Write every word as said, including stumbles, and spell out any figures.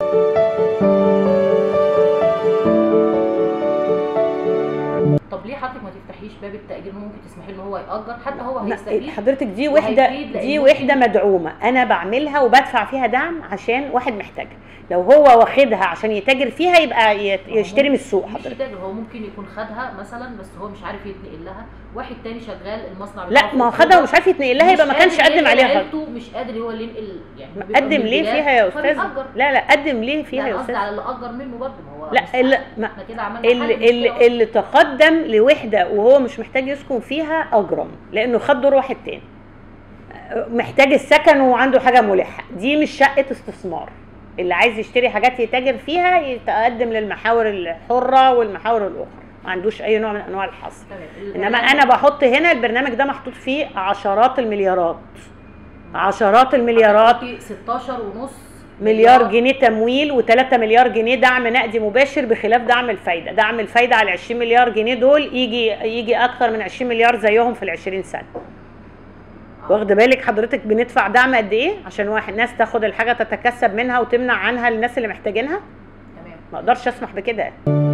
طب ليه حضرتك ما تفتحيش باب التأجير؟ ممكن تسمحي له ان هو يأجر، حتى هو هيستفيد. حضرتك دي وحده دي وحده مدعومه انا بعملها وبدفع فيها دعم عشان واحد محتاجها. لو هو واخدها عشان يتاجر فيها يبقى يشتري من السوق. حضرتك مش يتاجر، هو ممكن يكون خدها مثلا بس هو مش عارف يتنقل لها، واحد تاني شغال المصنع بتاعه. لا ما هو خدها ومش عارف يتنقل لها يبقى ما كانش قدم عليها. مش قادر هو اللي ينقل يعني. قدم ليه فيها يا استاذ؟ لا لا قدم ليه فيها يا استاذ؟ قصدي على اللي اجر منه برضه. ما هو لا اللي احنا كده عملنا اللي, اللي, اللي تقدم لوحده وهو مش محتاج يسكن فيها اجرم، لانه خد دور واحد تاني محتاج السكن وعنده حاجه ملحه. دي مش شقه استثمار. اللي عايز يشتري حاجات يتاجر فيها يتقدم للمحاور الحره والمحاور الاخرى، ما عندوش اي نوع من انواع الحصر. انما انا بحط هنا البرنامج ده محطوط فيه عشرات المليارات عشرات المليارات ستاشر ونص مليار جنيه تمويل وثلاثة مليار جنيه دعم نقدي مباشر، بخلاف دعم الفايده. دعم الفايده على عشرين مليار جنيه دول يجي يجي اكتر من عشرين مليار زيهم في العشرين سنه. واخده بالك حضرتك بندفع دعم قد ايه عشان واحد ناس تاخد الحاجه تتكسب منها وتمنع عنها الناس اللي محتاجينها؟ تمام. ما اقدرش اسمح بكده.